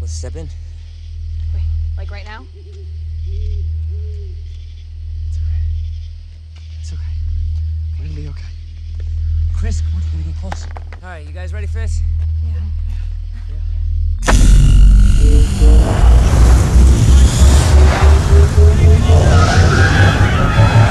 Let's step in. Wait, like right now? It's okay. We're gonna be okay. Chris, come on, we're getting close. All right, you guys ready for this? Yeah. Yeah.